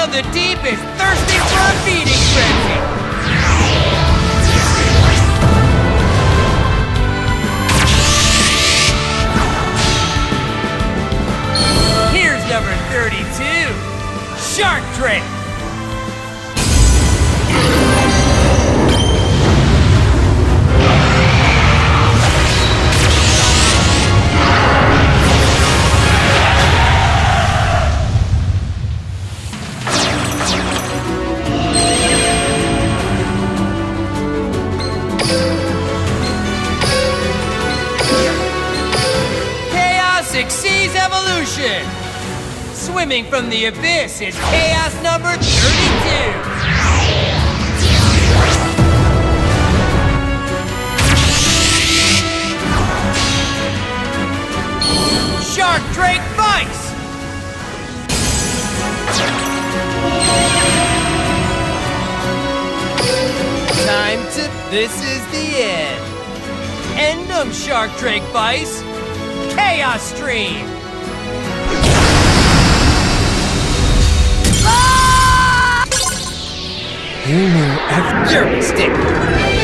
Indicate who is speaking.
Speaker 1: of the deep is thirsty for a feeding frenzy. Here's number 32, Shark Drake. Exceeds evolution! Swimming from the abyss is Chaos number 32! Shark Drake Vice! Time to... This is the end! End of Shark Drake Vice! Chaos Stream! Ah!
Speaker 2: You knew every...
Speaker 1: Your mistake!